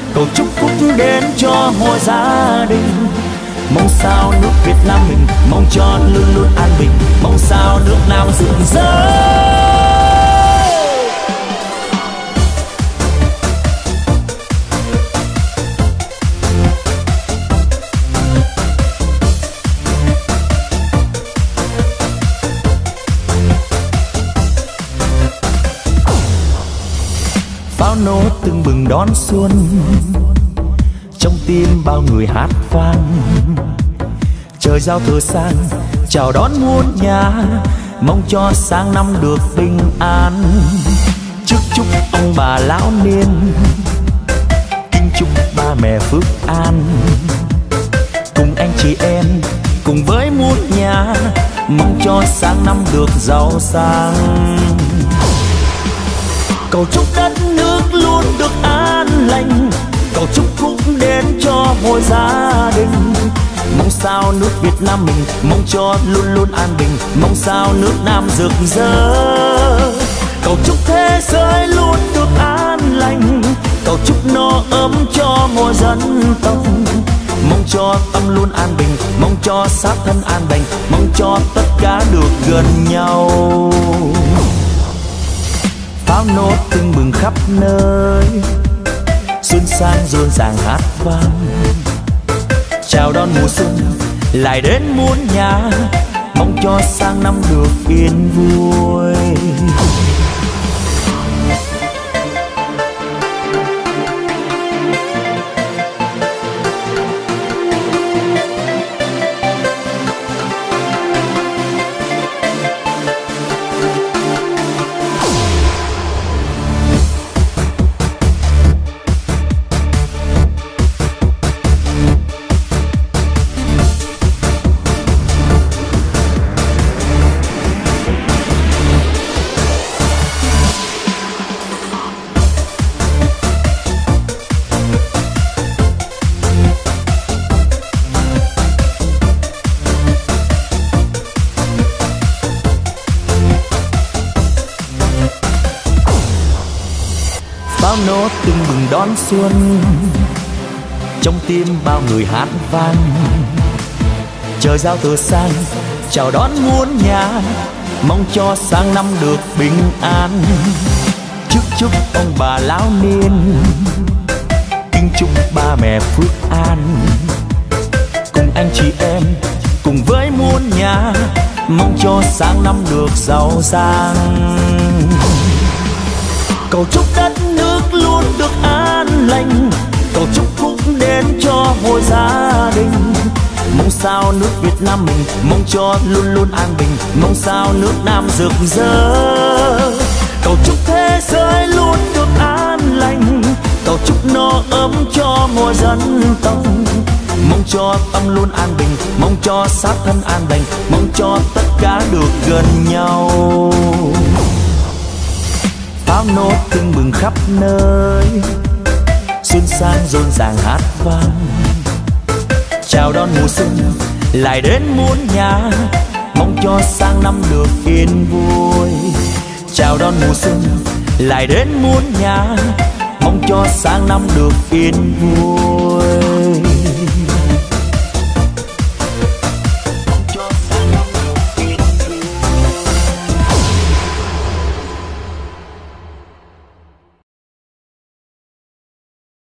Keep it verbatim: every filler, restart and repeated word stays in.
cầu chúc phúc đến cho mỗi gia đình. Mong sao nước Việt Nam mình, mong cho luôn luôn an bình, mong sao nước Nam rực rỡ. Pháo nổ tưng bừng đón xuân, trong tim bao người hát vang. Trời giao thừa sang chào đón muôn nhà, mong cho sang năm được bình an. Chúc chúc ông bà lão niên, kính chúc ba mẹ phước an. Cùng anh chị em, cùng với muôn nhà, mong cho sang năm được giàu sang. Cầu chúc đất nước luôn được an lành, cầu chúc phúc đến cho mỗi gia đình. Mong sao nước Việt Nam mình, mong cho luôn luôn an bình, mong sao nước Nam rực rỡ. Cầu chúc thế giới luôn được an lành, cầu chúc no ấm cho mỗi dân tộc. Mong cho tâm luôn an bình, mong cho sát thân an lành, mong cho tất cả được gần nhau. Pháo nổ tưng bừng khắp nơi, xuân sang rộn ràng hát vang. Chào đón mùa xuân lại đến muôn nhà, mong cho sang năm được yên vui. Pháo nổ tưng bừng đón xuân, trong tim bao người hát vang. Trời giao thừa sang chào đón muôn nhà, mong cho sang năm được bình an. Chúc chúc ông bà lão niên, kính chúc ba mẹ phước an. Cùng anh chị em, cùng với muôn nhà, mong cho sang năm được giàu sang. Cầu chúc đất nước luôn được an lành, cầu chúc phúc đến cho mỗi gia đình. Mong sao nước Việt Nam mình, mong cho luôn luôn an bình, mong sao nước Nam rực rỡ. Cầu chúc thế giới luôn được an lành, cầu chúc no ấm cho mỗi dân tộc. Mong cho tâm luôn an bình, mong cho sát thân an lành, mong cho tất cả được gần nhau. Pháo nổ tưng bừng khắp nơi, xuân sang rộn ràng hát vang. Chào đón mùa xuân lại đến muôn nhà, mong cho sang năm được yên vui. Chào đón mùa xuân lại đến muôn nhà, mong cho sang năm được yên vui.